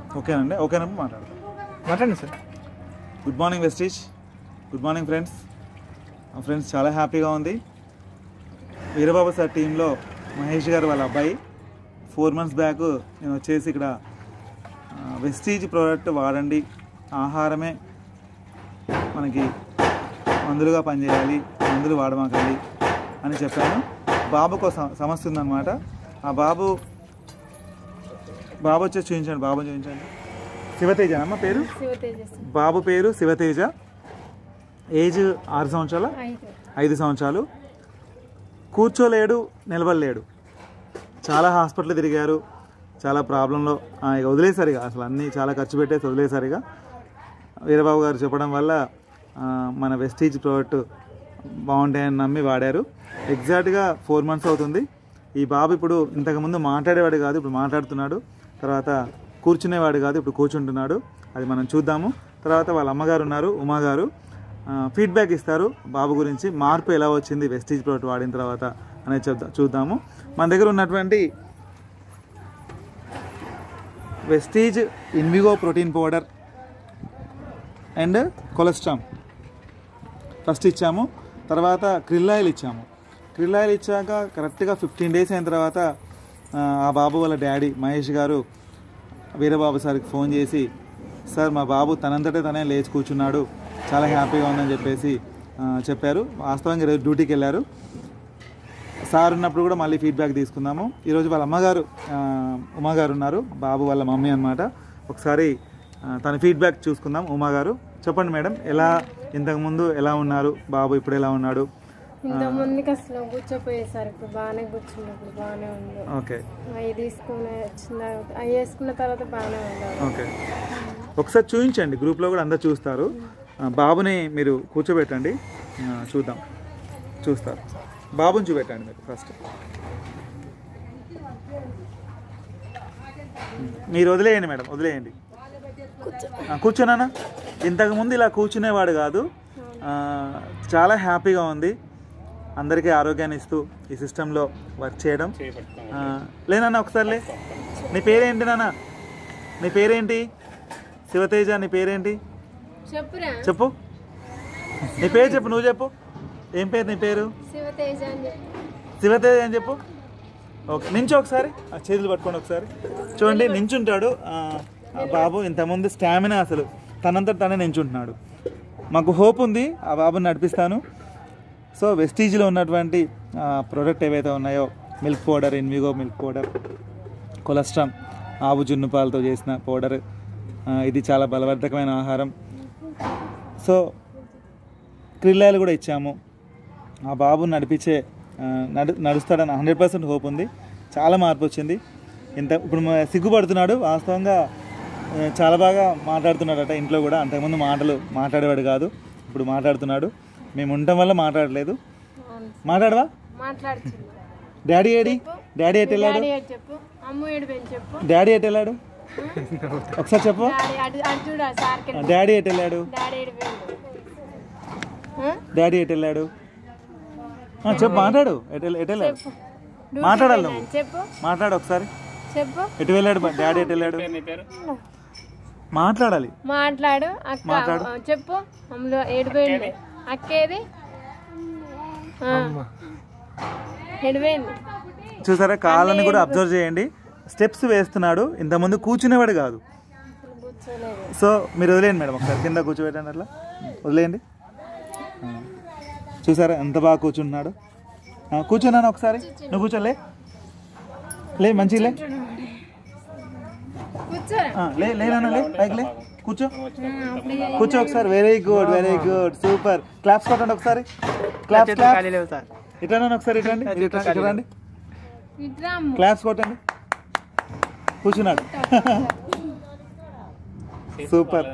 ఓకేనండి, ఓకేనమ్మా మాట్లాడండి sir. Good morning Vestige, good morning friends. Friends చాలా హ్యాపీగా ఉంది. వీరబాబు సార్ టీంలో మహేష్ గారు వాళ్ళ అబ్బాయి 4 months బ్యాక్ నేను వచ్చేసి ఇక్కడ వెస్టీజ్ ప్రోడక్ట్ వాడండి, ఆహారమే మనకి మందులుగా పనిచేయాలి, మందులు వాడమాకండి అని చెప్పాను. బాబుకు సమస్య ఉందన్నమాట. ఆ బాబు వచ్చేసి చూపించండి, బాబు చూపించండి. శివతేజ అమ్మ పేరు, బాబు పేరు శివతేజ. ఏజ్ 6 సంవత్సరాలు, 5 సంవత్సరాలు. కూర్చోలేడు, నిలబడలేడు. చాలా హాస్పిటల్ తిరిగారు, చాలా ప్రాబ్లంలో ఇక వదిలేసరిగా, అసలు అన్నీ చాలా ఖర్చు పెట్టేసి వదిలేసరిగా వీరబాబు గారు చెప్పడం వల్ల మన వెస్టీజ్ ప్రోడక్ట్ బాగుంటాయని నమ్మి వాడారు. ఎగ్జాక్ట్గా 4 months అవుతుంది. ఈ బాబు ఇప్పుడు ఇంతకుముందు మాట్లాడేవాడు కాదు, ఇప్పుడు మాట్లాడుతున్నాడు. తర్వాత కూర్చునేవాడు కాదు, ఇప్పుడు కూర్చుంటున్నాడు. అది మనం చూద్దాము. తర్వాత వాళ్ళ అమ్మగారు ఉన్నారు, ఉమా గారు, ఫీడ్బ్యాక్ ఇస్తారు బాబు గురించి, మార్పు ఎలా వచ్చింది వెస్టీజ్ ప్రోడక్ట్ వాడిన తర్వాత అనేది చూద్దాము. మన దగ్గర ఉన్నటువంటి Vestige Invigo protein powder and colostrum first ఇచ్చాము. తర్వాత క్రిల్ ఆయిల్ ఇచ్చాము. క్రిల్ ఆయిల్ ఇచ్చాక కరెక్ట్గా 15 days అయిన తర్వాత ఆ బాబు వాళ్ళ డాడీ మహేష్ గారు వీరబాబు సార్కి ఫోన్ చేసి, సార్ మా బాబు తనంతటే తనే లేచి కూర్చున్నాడు, చాలా హ్యాపీగా ఉందని చెప్పేసి చెప్పారు. వాస్తవంగా ఈరోజు డ్యూటీకి వెళ్ళారు. సార్ ఉన్నప్పుడు కూడా మళ్ళీ ఫీడ్బ్యాక్ తీసుకుందాము. ఈరోజు వాళ్ళ అమ్మగారు ఉమా గారు ఉన్నారు, బాబు వాళ్ళ మమ్మీ అన్నమాట. ఒకసారి తన ఫీడ్బ్యాక్ చూసుకుందాం. ఉమా గారు చెప్పండి మేడం, ఎలా ఇంతకుముందు ఎలా ఉన్నారు, బాబు ఇప్పుడు ఎలా ఉన్నాడు? ఇంతకుముందుకి అసలు కూర్చోపోయేసారు, ఇప్పుడు బాగానే కూర్చున్నప్పుడు బాగానే ఉంది. ఓకే, అవి వేసుకున్న తర్వాత బాగానే ఉంది. ఓకే, ఒకసారి చూపించండి, గ్రూప్లో కూడా అందరు చూస్తారు. బాబుని మీరు కూర్చోబెట్టండి, చూద్దాం, చూస్తారు. బాబుని చూపెట్టండి మీరు ఫస్ట్. మీరు వదిలేయండి మేడం, వదిలేయండి. కూర్చోనా? ఇంతకుముందు ఇలా కూర్చునేవాడు కాదు. చాలా హ్యాపీగా ఉంది. అందరికీ ఆరోగ్యాన్ని ఇస్తూ ఈ సిస్టంలో వర్క్ చేయడం. లేనన్నా ఒకసారి లే. నీ పేరేంటి నాన్న? నీ పేరేంటి? శివతేజ, నీ పేరేంటి చెప్పు. నీ పేరు చెప్పు, నువ్వు చెప్పు. ఏం పేరు నీ పేరు? శివతేజ అని చెప్పు. ఓకే, నించు ఒకసారి, చేతులు పట్టుకోండి ఒకసారి. చూడండి నించుంటాడు బాబు. ఇంతకుముందు స్టామినా అసలు తనంతా తనే నించుంటున్నాడు. మాకు హోప్ ఉంది, ఆ బాబుని నడిపిస్తాను. సో వెస్టీజ్లో ఉన్నటువంటి ప్రోడక్ట్ ఏవైతే ఉన్నాయో, milk powder, Invigo milk powder, colostrum ఆవు జున్ను పాలతో చేసిన పౌడర్, ఇది చాలా బలవర్ధకమైన ఆహారం. సో క్రిల్ ఆయిల్ కూడా ఇచ్చాము. ఆ బాబుని నడుస్తాడని 100% హోప్ ఉంది. చాలా మార్పు వచ్చింది. ఇప్పుడు సిగ్గుపడుతున్నాడు. వాస్తవంగా చాలా బాగా మాట్లాడుతున్నాడట ఇంట్లో కూడా. అంతకుముందు మాట్లాడేవాడు కాదు, ఇప్పుడు మాట్లాడుతున్నాడు. మేము ఉండటం వల్ల మాట్లాడలేదు. మాట్లాడవా? Daddy AD? డాడీ ఎటు వెళ్ళాడు? డాడీ ఎటు వెళ్ళాడు ఒకసారి చెప్పు. డాడీ ఎటు వెళ్ళాడు? డాడీ ఎటు వెళ్ళాడు చెప్పు, మాట్లాడు. ఎటు వెళ్ళాడు? మాట్లాడాలి నువ్వు, మాట్లాడు ఒకసారి. ఎటు వెళ్ళాడు డాడీ? ఎటు వెళ్ళాడు? మాట్లాడాలి. మాట్లాడు చెప్పు. ఏడిపోయింది అక్కేది? చూసారా, కాళ్ళని కూడా అబ్జర్వ్ చేయండి. స్టెప్స్ వేస్తున్నాడు. ఇంతకుముందు కూర్చునేవాడు కాదు. సో మీరు వదిలేయండి మేడం, ఒకసారి కింద కూర్చోబెట్టండి. అట్లా వదిలేయండి. చూసారా ఎంత బాగా కూర్చుంటున్నాడు. కూర్చున్నాను ఒకసారి. నువ్వు కూర్చోలే, లే మంచిగా లేనా, లే పైకి లే, కూర్చో ఒకసారి. Very good, very good, super. Claps కొట్టండి ఒకసారి. క్లాప్స్ ఇట్లా ఒకసారి, ఇట్రండి. క్లాప్స్ కొట్టండి. కూర్చున్నాడు. సూపర్.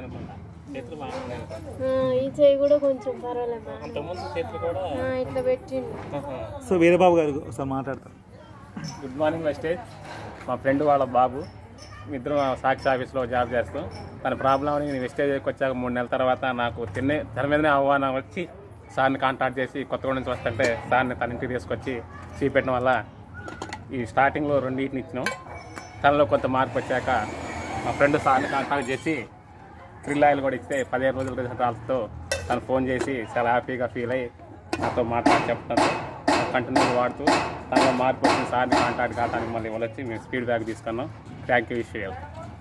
సో వీరబాబు గారు ఒకసారి మాట్లాడతారు. Good morning Vestige. మా ఫ్రెండ్ వాళ్ళ బాబు, ఇద్దరు సాక్షి ఆఫీస్లో జాబ్ చేస్తూ తన ప్రాబ్లం అని నేను వెస్టేజ్కి వచ్చాక 3 నెలల తర్వాత నాకు తెర మీదనే ఆహ్వానం వచ్చి సార్ని కాంటాక్ట్ చేసి కొత్తగూడెం నుంచి వస్తుంటే సార్ని తన ఇంటికి తీసుకొచ్చి చూపెట్టడం వల్ల ఈ స్టార్టింగ్లో 2 ఇచ్చినాం. తనలో కొంత మార్పు వచ్చాక మా ఫ్రెండ్ సార్ని కాంటాక్ట్ చేసి క్రిల్ ఆయిల్ కూడా ఇస్తే 15 రోజుల రిజల్ట్తో తను ఫోన్ చేసి చాలా హ్యాపీగా ఫీల్ అయ్యి నాతో మాట్లాడి చెప్తాను. కంటిన్యూ వాడుతూ తనలో మార్పు వచ్చిన సార్ని కాంటాక్ట్ కావడానికి మళ్ళీ వచ్చి మేము ఫీడ్బ్యాక్ తీసుకున్నాం. థ్యాంక్ యూ విషయాలు.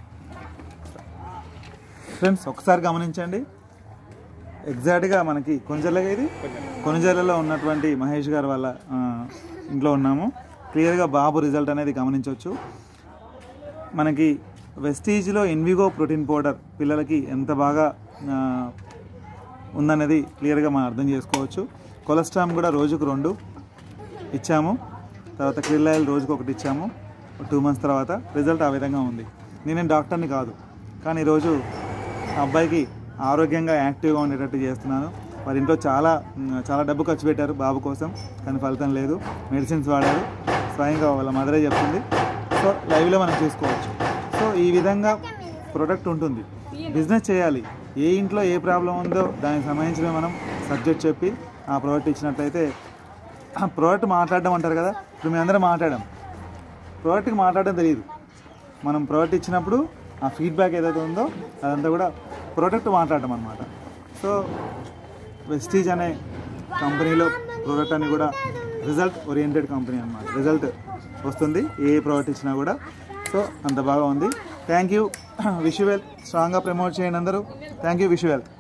ఫ్రెండ్స్ ఒకసారి గమనించండి, ఎగ్జాక్ట్గా మనకి కొనుజర్లలో ఉన్నటువంటి మహేష్ గారు వాళ్ళ ఇంట్లో ఉన్నాము. క్లియర్గా బాబు రిజల్ట్ అనేది గమనించవచ్చు. మనకి వెస్టీజ్లో ఇన్విగో ప్రోటీన్ పౌడర్ పిల్లలకి ఎంత బాగా ఉందనేది క్లియర్గా మనం అర్థం చేసుకోవచ్చు. కొలెస్ట్రామ్ కూడా రోజుకు 2 ఇచ్చాము. తర్వాత క్రిల్ ఆయిల్ రోజుకు 1 ఇచ్చాము. 2 months తర్వాత రిజల్ట్ ఆ విధంగా ఉంది. నేనేం డాక్టర్ని కాదు, కానీ ఈరోజు అబ్బాయికి ఆరోగ్యంగా యాక్టివ్గా ఉండేటట్టు చేస్తున్నాను. వారి ఇంట్లో చాలా డబ్బు ఖర్చు పెట్టారు బాబు కోసం, కానీ ఫలితం లేదు. మెడిసిన్స్ వాడారు, స్వయంగా వాళ్ళ మదరే చెప్తుంది. సో లైవ్లో మనం చూసుకోవచ్చు. సో ఈ విధంగా ప్రోడక్ట్ ఉంటుంది. బిజినెస్ చేయాలి, ఏ ఇంట్లో ఏ ప్రాబ్లం ఉందో దానికి సంబంధించిన మనం సబ్జెక్ట్ చెప్పి ఆ ప్రోడక్ట్ ఇచ్చినట్లయితే, ప్రోడక్ట్ మాట్లాడడం అంటారు కదా, ఇప్పుడు మేము అందరం మాట్లాడాం. ప్రోడక్ట్కి మాట్లాడడం తెలియదు. మనం ప్రోడక్ట్ ఇచ్చినప్పుడు ఆ ఫీడ్బ్యాక్ ఏదైతే ఉందో అదంతా కూడా ప్రోడక్ట్ మాట్లాడటం అన్నమాట. సో వెస్టీజ్ అనే కంపెనీలో ప్రోడక్ట్ అని కూడా రిజల్ట్ ఓరియంటెడ్ కంపెనీ అన్నమాట. రిజల్ట్ వస్తుంది ఏ ప్రోడక్ట్ ఇచ్చినా కూడా. సో అంత బాగా ఉంది. Thank you. Wish you well. స్ట్రాంగ్గా ప్రమోట్ చేయండి అందరూ. Thank you. Wish you well.